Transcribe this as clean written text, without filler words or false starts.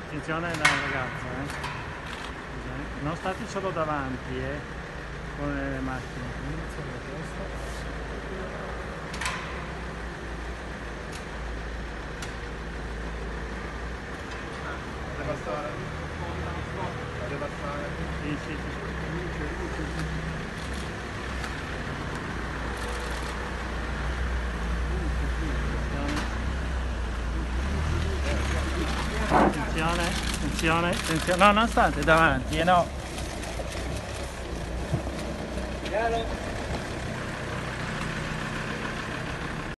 Attenzione la ragazza, non state solo davanti, con le macchine. Inizia la testa. Deve passare. Sì, sì, sì. Attenzione, attenzione, attenzione. No, non state davanti, no.